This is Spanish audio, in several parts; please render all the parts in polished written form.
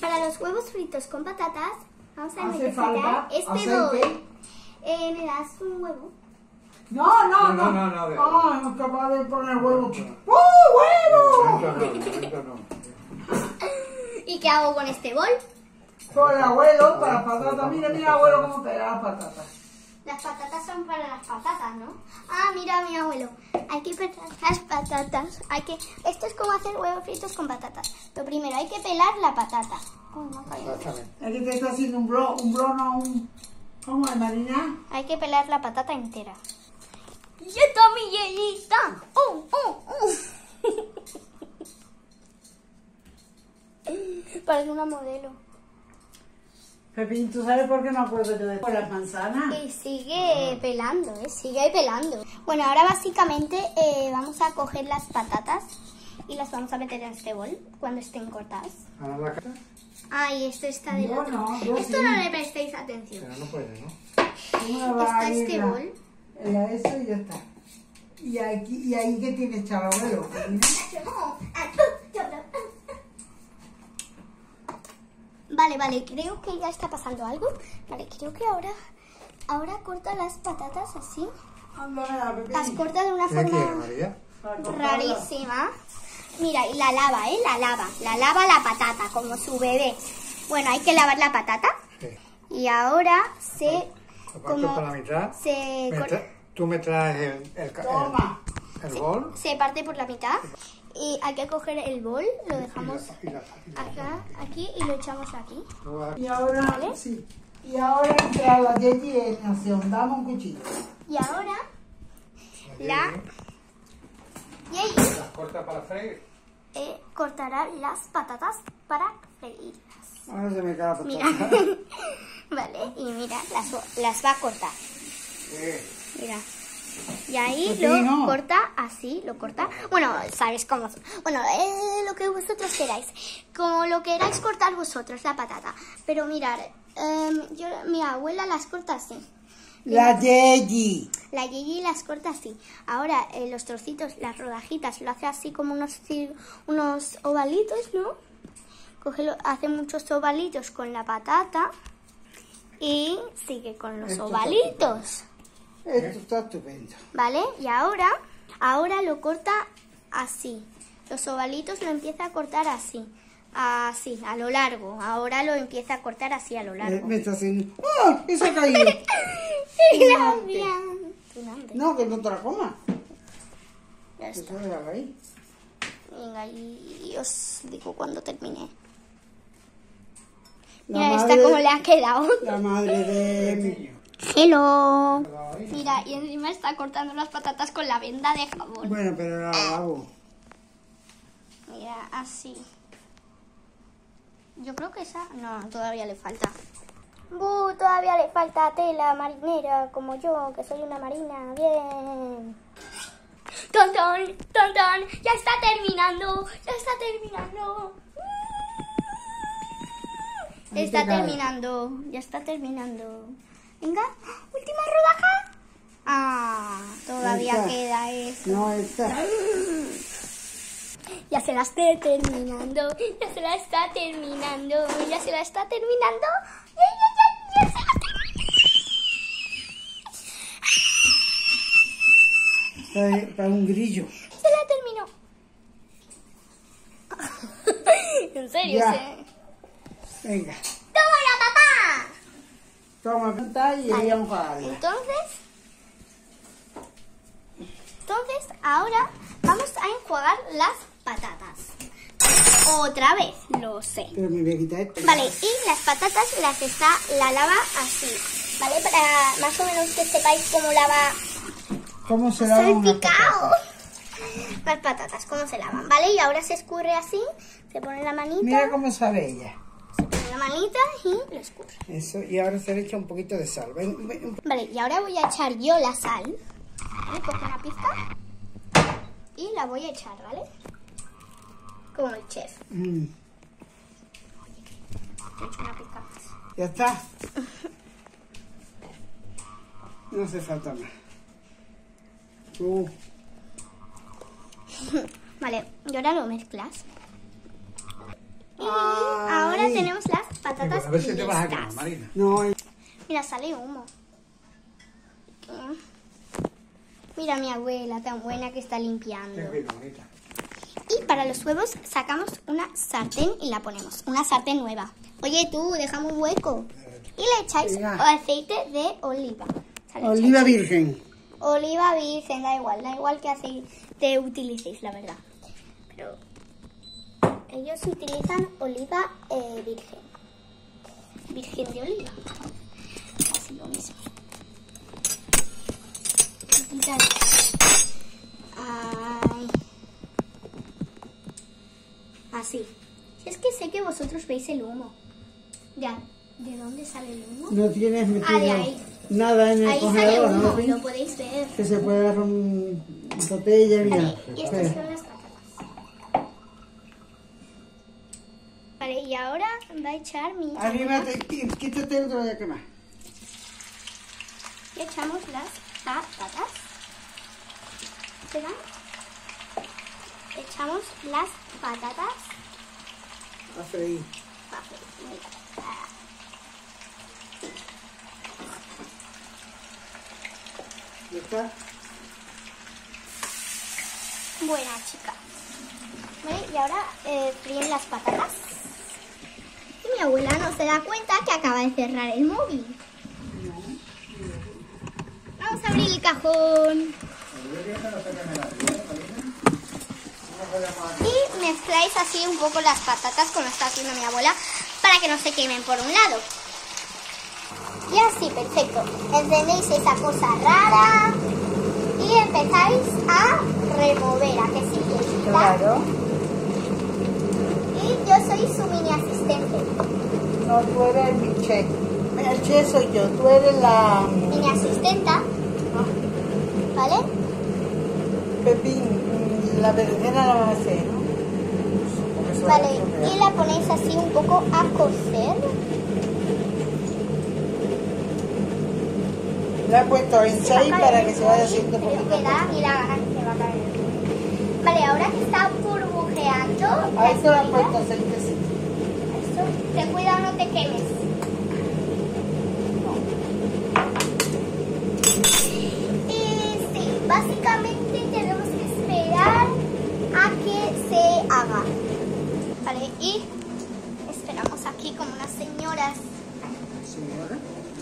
Para los huevos fritos con patatas, vamos a Hace necesitar falta este aceite. bol. ¿Me das un huevo? No. No es capaz de poner huevo. ¡Oh, huevo! ¿Y qué hago con este bol? Soy abuelo para patatas. Mira, abuelo, cómo pega las patatas. Las patatas son para las patatas, ¿no? Ah, mira, mi abuelo. Hay que pelar las patatas. Esto es como hacer huevos fritos con patatas. Lo primero, hay que pelar la patata. Uy, me ha caído. Aquí te está haciendo un bro, no un... ¿Cómo es, Marina? Hay que pelar la patata entera. ¡Ya está mi hielita! Parece una modelo. Pepín, ¿tú sabes por qué me acuerdo yo de las manzanas? Y sigue pelando, sigue pelando. Bueno, ahora básicamente vamos a coger las patatas y las vamos a meter en este bol cuando estén cortadas. Ay, esto está de Yo lado. no, yo Esto sí. no le prestéis atención. Pero no puede, ¿no? Está este bol. Eso y ya está. Y ahí que tiene echado abuelo. Vale, creo que ya está pasando algo. Vale, creo que ahora corta las patatas así. Las corta de una ¿Qué quiere, forma María? rarísima. Mira, y la lava, la lava la patata, como su bebé. Bueno, hay que lavar la patata. Sí. Y ahora se... Lo parto por la mitad. Tú me traes el bol. Se parte por la mitad. Y hay que coger el bol, lo dejamos acá, aquí y lo echamos aquí. Y ahora, ¿Vale? sí. Y ahora entra la Yeji en acción. Dame un cuchillo. Y ahora la Yeji Las corta para freír. cortará las patatas para freírlas. Ahora se me cae la Mira, vale, y mira, las va a cortar. Sí. Mira. Y ahí Pepino. lo corta así, lo corta. Bueno, sabes cómo. Bueno, lo que vosotros queráis. Como lo queráis cortar vosotros, la patata. Pero mirad, mi abuela las corta así. La Yeji. La Gigi las corta así. Ahora los trocitos, las rodajitas, lo hace así como unos ovalitos, ¿no? Hace muchos ovalitos con la patata y sigue con los ovalitos. Esto está estupendo. ¿Vale? Y ahora lo corta así. Los ovalitos lo empieza a cortar así. Así, a lo largo. Ahora lo empieza a cortar así a lo largo. Me está haciendo... ¡Oh! Eso ha caído. Gracias. Tu nombre. No, que no te la comas. Ya está. Eso déjalo ahí. Venga, y os digo cuando termine. La Mira, esta madre- como le ha quedado. La madre de... Hello. Mira, y encima está cortando las patatas con la venda de jabón. Bueno, pero la lavo. Mira, así. Yo creo que esa... No, todavía le falta. Todavía le falta tela marinera, como yo, que soy una marina. Bien. ¡Ton, ton! ¡Ton, ton! ¡Ya está terminando! ¡Ya está terminando! Ahí Está te cae. terminando. Ya está terminando. Venga, última rodaja. Ah, todavía Esta. queda eso. No, esta. Ya se la está terminando. Ya se la está terminando. Ya se la está terminando. Ya se la está Para un grillo. Se la terminó. En serio, Ya. sí. Venga. ¡Toma la papá! Toma cuenta y Vale. vamos a darle. Entonces, ahora vamos a enjuagar las patatas. Otra vez, lo sé. Pero me voy a quitar esto. Vale, y las patatas la lava así, ¿vale? Para más o menos que sepáis cómo lava ¿Cómo se lava una salpicado. patata? Las patatas, cómo se lavan, ¿vale? Y ahora se escurre así, se pone la manita, Mira cómo sabe ella. se pone la manita y lo escurre. Eso, y ahora se le echa un poquito de sal. Ven. Vale, y ahora voy a echar yo la sal. ¿Vale? Cojo una pizca y la voy a echar, ¿vale? Como el chef. Mm, He hecho una pizca más. ya está. No hace falta más. Vale, y ahora lo mezclas. Y Ahí. ahora tenemos las patatas A ver si te vas a listas. quemar, Marina. No, Mira, sale humo. Mira a mi abuela tan buena que está limpiando. Ten cuidado, bonita. Y para los huevos sacamos una sartén y la ponemos. Una sartén nueva. Oye, tú, dejamos un hueco. Y le echáis Venga. aceite de oliva. O sea, le oliva echáis virgen. oliva virgen, da igual que aceite utilicéis, la verdad. Pero ellos utilizan oliva virgen. Virgen de oliva. Así lo mismo. Quitar. Ay. Así. Si es que sé que vosotros veis el humo. Ya. ¿De dónde sale el humo? No tienes metido de ahí. nada en el Ahí sale congelador, humo, ¿no? lo podéis ver. Que se puede dar un botella, mira. Vale, y estas Espera. son las patatas. Vale, y ahora va a echar mi abuela. Arrímate, quítate otro de quemar. Le echamos las patatas. ¿Será? Echamos las patatas. A freír. ¿Ya está? Buena chica. Vale, y ahora fríen las patatas. Y mi abuela no se da cuenta que acaba de cerrar el móvil. Vamos a abrir el cajón. Y mezcláis así un poco las patatas como está haciendo mi abuela para que no se quemen por un lado. Y así, perfecto. Encendéis esa cosa rara y empezáis a remover, ¿a que sí? Claro. Y yo soy su mini asistente. No, tú eres el chef. El chef soy yo, tú eres la... Mini asistenta. ¿Vale? Pepín, la berenjena la vas a hacer, ¿no? Porque eso Vale, es lo que y la ponéis así un poco a cocer. la he puesto en 6 para que se vaya haciendo Pero poquito a me da a mí la gana que se va a caer. Vale, ahora que está burbujeando. poco. A esto le he la puesto aceitecito. Esto, ten cuidado, no te quemes. Y sí, básicamente tenemos que esperar a que se haga. Vale, y esperamos aquí como unas señoras. Señora.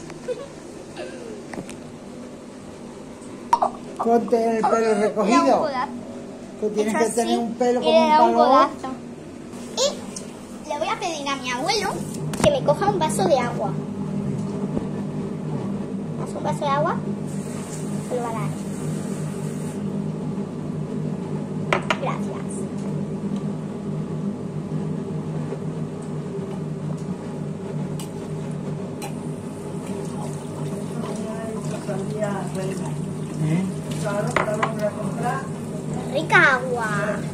Ponte el pelo Le da un recogido. codazo. Tú tienes Hecho que tener así, un pelo y como le un da un palo. codazo. Y le voy a pedir a mi abuelo que me coja un vaso de agua. ¿Haz un vaso de agua? Se lo va a dar. Gracias. Claro, la vamos a comprar. Rica agua.